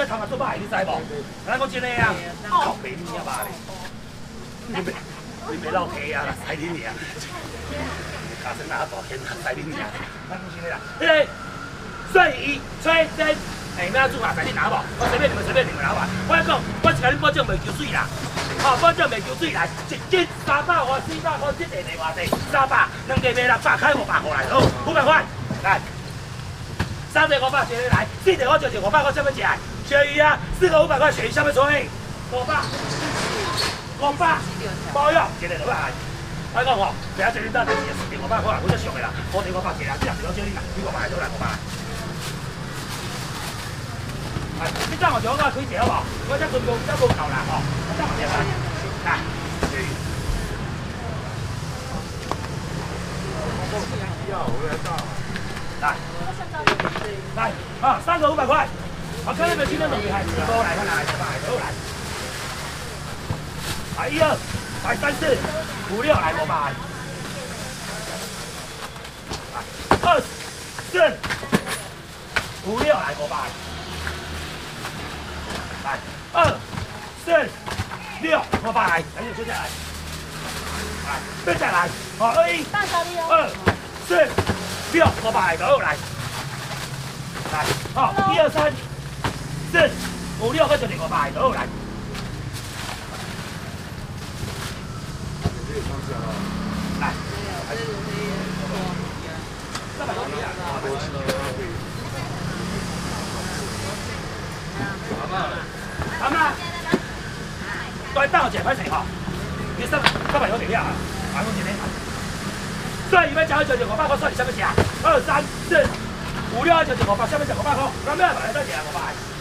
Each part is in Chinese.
头嘛做歹，你知无？咱讲真诶啊，靠北你啊爸咧，你别老气啊啦，使恁尔，家生哪大天啊，使恁尔，咱讲真诶啦，迄个顺义吹真。 哎，要煮啊？使你拿无？我随便你们拿吧。我讲，我是甲你保证袂求水啦，吼，保证袂求水来，一斤300块、400块，这个地偌济？300，两个卖600，开500块来，好，500块，来，3个500，一个来，4个我就500块，什么钱？鳕鱼啊，4个500块，鳕鱼什么吹？500，包药，一个600块。我讲吼，不要叫你到底是4个500块，我就俗个啦，5个500一个，这样子我叫你啦，你500来，就来500。 哎，你等我就我开一好无？我这准备这无够啦吼，我等我一下，来，来，啊，3个500块，我看那边今天东西还是多来，看来都来，来1、2，来3、4、5、6，来500，来2、4、5、6，来500。 来，2、4、6，我把来，赶紧坐下来，来，坐下来，好，2、4、6，我把来，都来，来，好，1、2、3、4、5、6，我就我把来，都来，来，阿妈，再等我一下，歹势吼。你300块给了啊？还我一个。所以要吃就500块，算你什么钱？2、3、4、5、6就500，什么钱500块？咱要买多少钱500？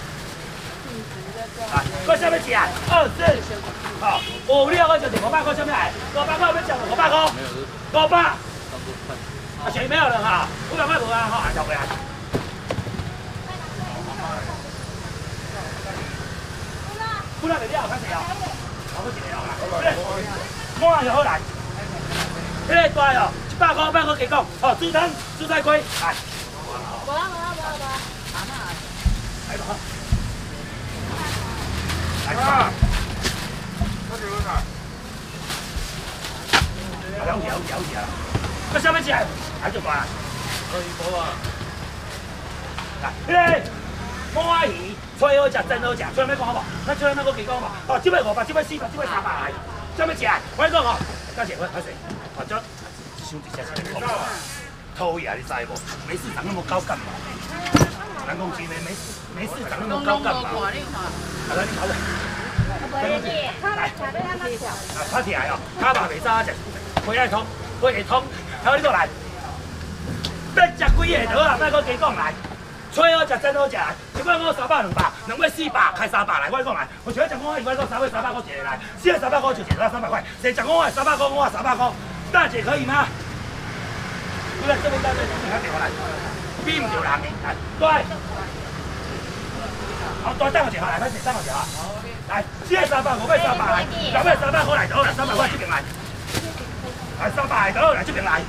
啊，我什么钱？2、4，好，5、6就500块，什么来？500块要吃500块？500。啊，谁没有人哈？500块无啊，哈，交回来。 不然你了，开始哦，好好一个哦，满就好来。迄个大哦，100块500块加讲，哦，猪汤、蔬菜龟，来。无，来吧。来吧。了解。个什么钱？还就关。可以无啊？来，迄个满鱼。 吹好食，真好食，吹咩讲好无？咱吹那个几讲嘛？哦，这边500，这边400，这边300来，什么钱？我讲哦，感谢，开始，哦，这想一下是咩讲？讨厌，你知无？没市场那么高干嘛？咱讲真的，没市场那么高干嘛？来，你跑来。来，拍起来哦，卡巴袂早食，腿爱痛，腿会痛，好你过来。要食几个就好啊，别搁加讲来。 吹好食，真好食，一碗我300、200，2碗400，开300来，我讲来，我想要食我一碗3碗300块一个来，4个300块就一个300块，谁食我300块，我300块，大姐可以吗？不然这边大姐你看电话来，比唔着人的，来，对，好，对，等我一下来，快点等我一下，来，4个300，5碗300来，2碗300块来，就好来，300块这边来，来300来，就好来这边来。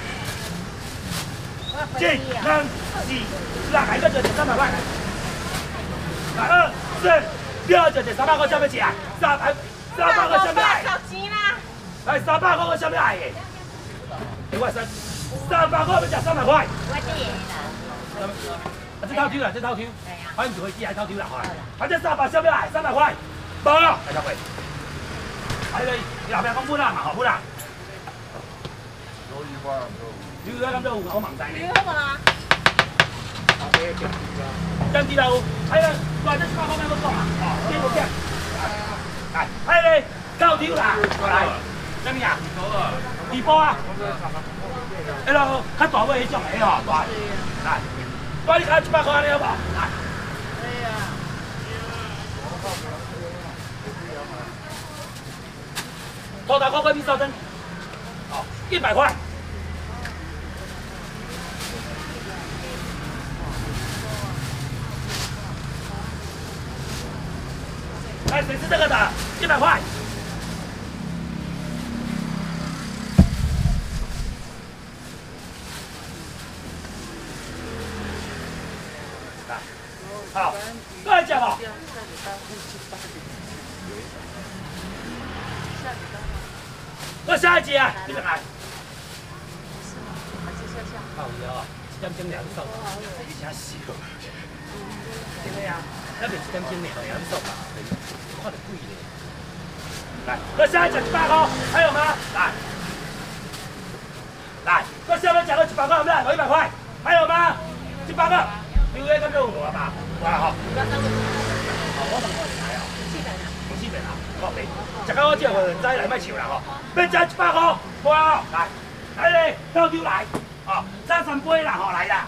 1、2、4、来个就300块，来2、4、6就300块，什么钱？300块什么来？来300块我什么来的？另外300块要吃300块。这偷抽啦，这偷抽，反正就会记来偷抽啦，反正300什么来？300块，无了，来300。哎你后壁讲不啦嘛，吼不啦。你有感觉有我盲知呢？有嘛？真知道，哎呀，来这300块要讲啊，哦，这个讲，来，哎嘞，偷抽啦，来，什么啊？地波啊？哎咯，较大尾迄种的吼，大，来，我你开100块安尼好无？来。头头块米烧蒸，好，100块。来，谁吃这个的？100块。来，好，各位讲哦， 我下一集啊，你们来。靠腰啊，1点钟2送，你真笑。这个啊，那边1点钟2送啊，看得贵嘞。来，我下一集100块，还有吗？来，来，我下面讲个100块，我们来，我100块，还有吗？100个，你有感觉有无吧？有啊吼。我问我来哦。400啦，好袂。食到我这个人知来卖笑啦吼，要食100块，哇！来，来嘞，倒酒来，哦，再3杯啦，吼来啦。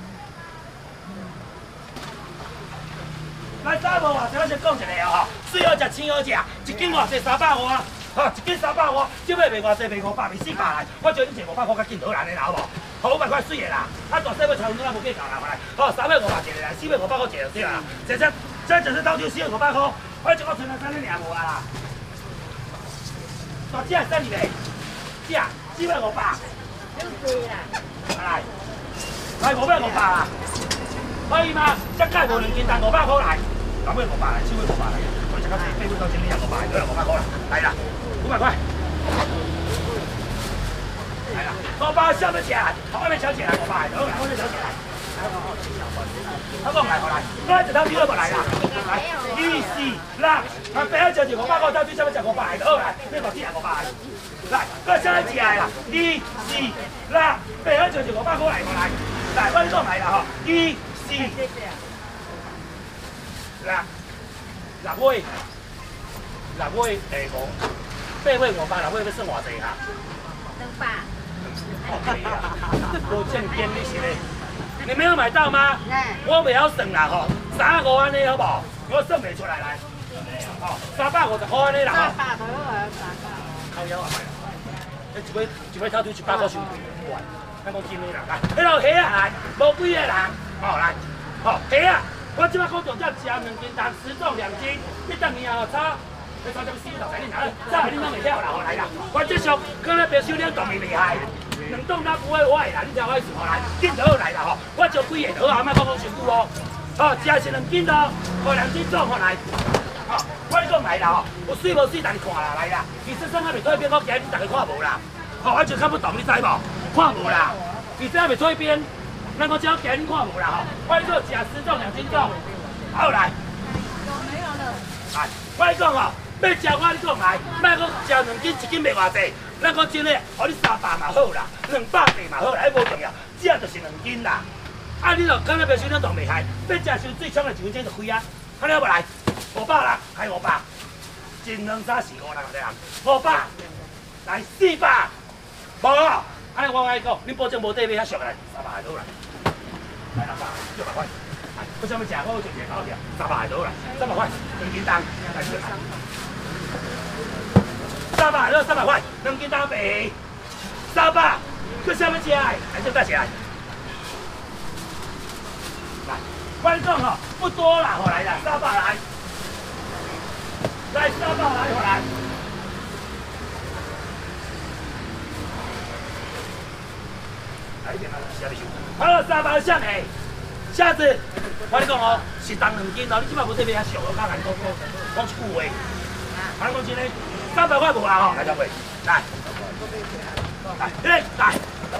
来三无啊，我先讲一个哦，水好食，青好食，一斤偌济350啊，吼，一斤350，这尾卖偌济，卖500，卖400来，我叫你坐500块较紧好难的啦，好无？好500块水的啦，啊大细尾差不多啊，无计较啦，来，好3尾500一个啦，4尾500块一个就对啦，这就是倒酒4尾500块，我一个存了3两无啊啦。大只3二个，只4尾500，太贵啦，来5尾500啦，可以吗？这介无2斤重500块来。3尾500来，4尾500来，我食到这8尾到这里500，都来500块啦，来啦，500块，来啦，500下面起来，外面小起来500，好来，外面小起来，他讲来，好来，我一头猪都无来啦，来，2、4、6，啊8号就500块，头猪下面就500，好来，这个只500，来，我下面起来啦，2、4、6，8号就500块来，来，来，我讲来啦吼，2、4。6尾第5，8尾500，6尾要算偌济啊？200。无正经你是嘞？你没有买到吗？我袂晓算啦吼，350安尼好无？我算袂出来来。哦，350块安尼啦吼。300就好啊，300。靠腰啊，买，一尾头猪100块伤贵，哇！咱讲真诶啦，来，迄落虾啊来，无几个人，好来，好虾啊。我即摆讲重点食2斤重，10重2斤，你等伊啊炒，你炒点4道菜，你拿，早你拢会晓啦，好来啦。我继续，可能别收两档面厉害，2档咱不会坏啦，你听我意思好来，紧就好来啦吼。我招几个好啊，莫讲伤久哦。好，食是2斤咯，好2斤重好来。好，我你讲来啦吼，有水无水，大家看啦来啦。其实生还袂做一边，我今日大家看无啦。好，我就看不懂，你知无？看无啦。其实还袂做一边。咱讲只要今日看无啦吼，我你讲食10重2斤重，好来。没有了。来，我你讲吼，要食我你讲来，莫讲食2斤，1斤卖偌济。咱讲真诶，互你300嘛好啦，200嘛好啦，迄无重要，只要就是2斤啦。啊，你著敢若袂收两档袂害，要食收最强的1分钟就开啊，安尼好无来？500啦，开500，1、2、3、4、5、6、7、500，来400，无。安尼我甲你讲，你保证无底买遐俗个来，300就好啦。来600，600块。我想要食，我有做一个搞掉，300就好啦，300块，2斤重，来200。300了，300块，2斤重卖300，我想要食的，来就再起来。来，观众吼不多啦，好来啦，300来，来300来，好来。好了，300下来，下次我跟你讲哦，是重2斤哦，你即摆无这边遐俗，我讲讲一句话，我讲真嘞，300块无啦吼，来小妹，来，来，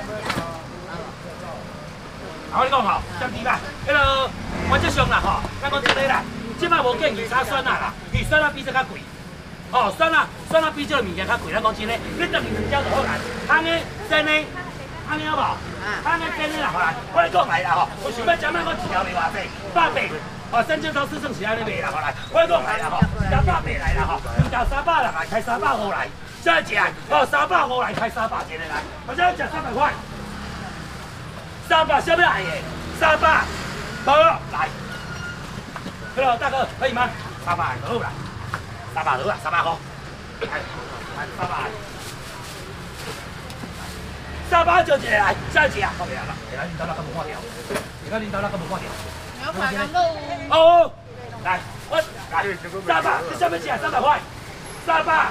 我跟你讲吼，降低吧，迄个原则上啦吼，咱讲真嘞啦，即摆无建议炒酸辣啦，比酸辣比这较贵，哦，酸辣比这个物件较贵，咱讲真嘞，你等2条就好啦，汤的、蒸的。安尼好无？安尼真诶啦，好来，我来讲来啦吼，我想要食咱讲1条卖偌济，100，哦，3件超市算是安尼卖啦，好来，我来讲来啦吼，100来啦吼，2条300啦，来开350来，再食，哦，350来开300一个来，我想要食300块，300下面来的，300，无来，hello大哥可以吗？300好啦，300好啦，300块，来300。300就一个来，下一个啊，后面啦，下领导那个无看掉，下领导那个无看掉。有排干肉。哦，来，我来300，你下面钱300块，300。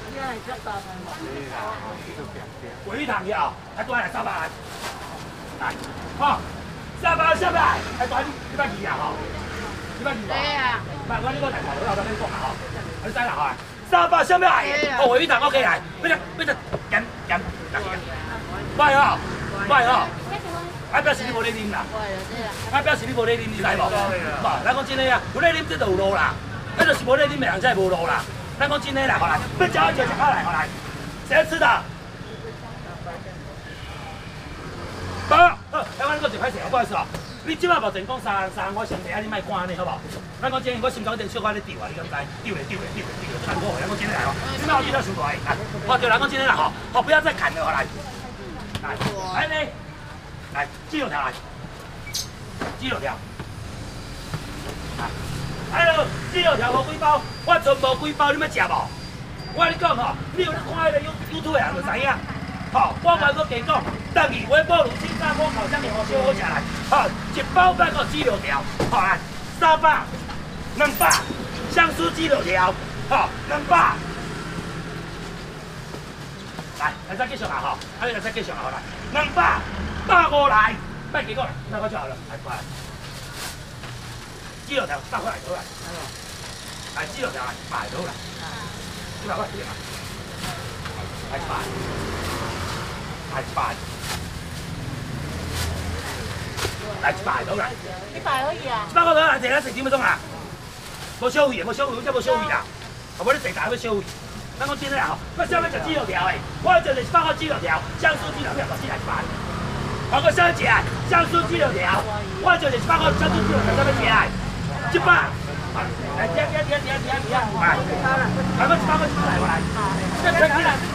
鬼糖条，还多来300来，来，好，300下面来，还多120啊吼。 你捌去无？ 对啊。 捌，我你个来头，我老早跟你讲啦吼，你知啦吼，300什么来？哦，我一堂 OK 来，要得盐，快哦，快哦。啊，表示你无咧啉啦。啊，表示你无咧啉，你知无？无，咱讲真诶啊，有咧啉这就有路啦。那就是无咧啉，人才无路啦。咱讲真诶啦，好来，要吃就吃开来，好来，谁要吃的？爸，台湾你个一歹势，不好意思哦。你即摆目前讲3人，我先提啊，你莫看安尼好无？咱讲真，我心肝顶小可咧丢啊，你敢知？丢咧，看我，咱讲真诶来哦。你莫有见到伤大个，来，哦对，咱讲真诶啦吼，好不要再砍了，好来，来，来。来，鸡肉条来，鸡肉条。哎呦，鸡肉条无几包，我存无几包，你要食无？我跟你讲吼，你有咧看迄个 YouTube 的人就知影。吼，我还佫加讲，等于微波炉清炸锅烤箱面好小好食来。吼，一包半个鸡肉条，吼来300、200，香酥鸡肉条，吼200。来，再继续啦吼，再继续啦，好来200，150来，别几个来，100块就好了，来过来。鸡肉条100块来，过来。来鸡肉条来，100多来，100块对嘛？来100，来100，来100多来。 100而已啊。 100块多来，这咱食几分钟啊？无收费，无收费，这无收费啦，后尾你坐大要收费。咱讲真诶吼，我想要食鸡肉条诶，我就是100块鸡肉条，香酥鸡肉条，100来100。我想要食香酥鸡肉条，我就是100块香酥鸡肉条，想要食100。来，来，来，来，来，来，来，来，来，100块100块来，来，来，来。